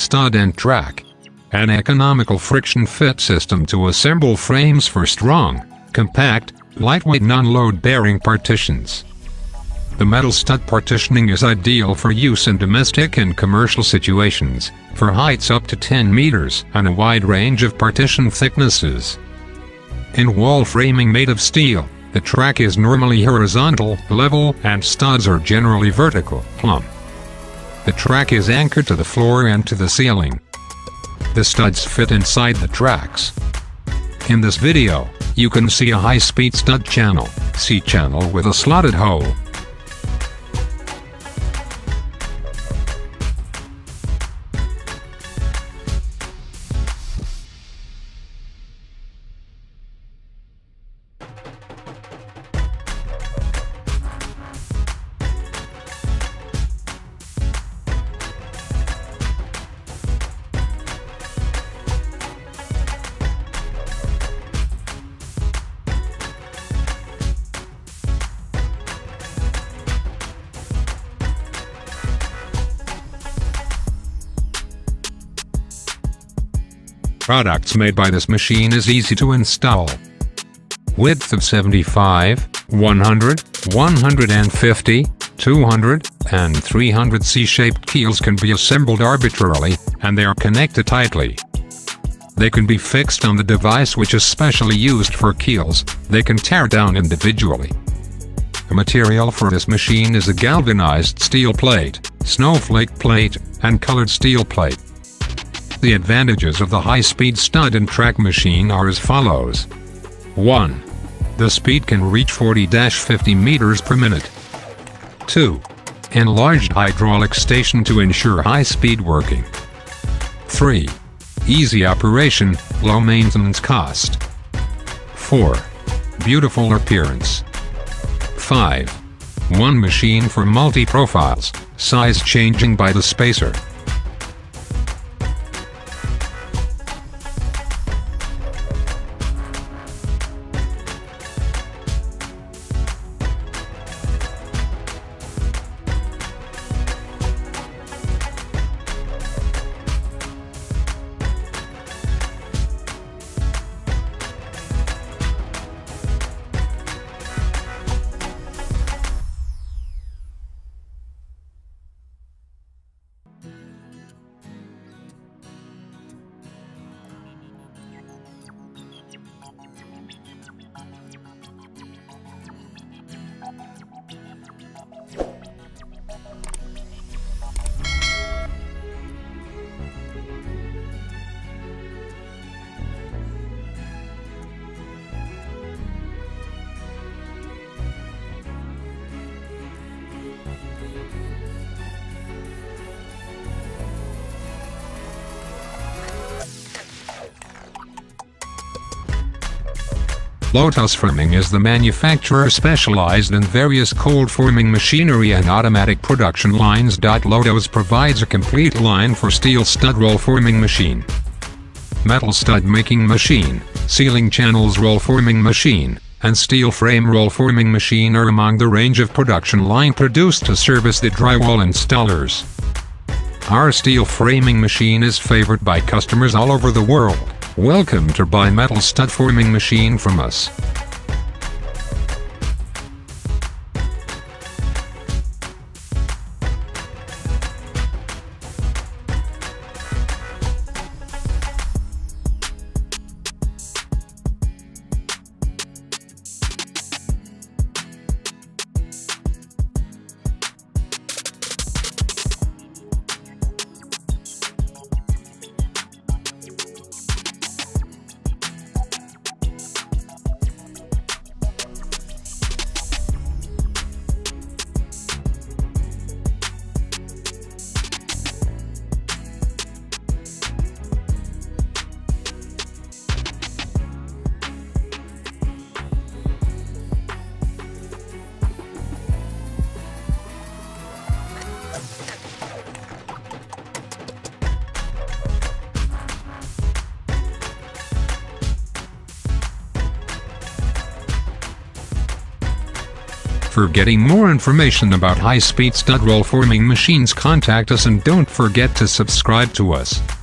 stud and track. An economical friction fit system to assemble frames for strong, compact, lightweight non-load bearing partitions. The metal stud partitioning is ideal for use in domestic and commercial situations, for heights up to 10 meters and a wide range of partition thicknesses. In wall framing made of steel, the track is normally horizontal, level, and studs are generally vertical, plumb. The track is anchored to the floor and to the ceiling. The studs fit inside the tracks. In this video, you can see a high-speed stud channel, C-channel with a slotted hole. Products made by this machine is easy to install. Width of 75, 100, 150, 200, and 300 C-shaped keels can be assembled arbitrarily, and they are connected tightly. They can be fixed on the device which is specially used for keels. They can tear down individually. The material for this machine is a galvanized steel plate, snowflake plate, and colored steel plate. The advantages of the high-speed stud and track machine are as follows. 1. The speed can reach 40-50 meters per minute. 2. Enlarged hydraulic station to ensure high-speed working. 3. Easy operation, low maintenance cost. 4. Beautiful appearance. 5. One machine for multi-profiles, size changing by the spacer. Lotus Framing is the manufacturer specialized in various cold forming machinery and automatic production lines. Lotus provides a complete line for steel stud roll forming machine, metal stud making machine, ceiling channels roll forming machine, and steel frame roll forming machine are among the range of production line produced to service the drywall installers. Our steel framing machine is favored by customers all over the world. Welcome to buy metal stud forming machine from us. For getting more information about high-speed stud roll forming machines, contact us and don't forget to subscribe to us.